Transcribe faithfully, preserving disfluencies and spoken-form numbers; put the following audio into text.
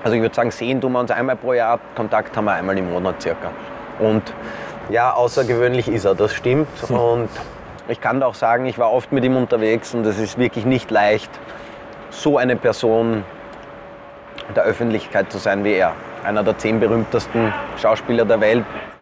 Also ich würde sagen, sehen tun wir uns einmal pro Jahr, Kontakt haben wir einmal im Monat circa. Und ja, außergewöhnlich ist er, das stimmt. Hm. Und ich kann auch sagen, ich war oft mit ihm unterwegs und es ist wirklich nicht leicht, so eine Person der Öffentlichkeit zu sein wie er. Einer der zehn berühmtesten Schauspieler der Welt.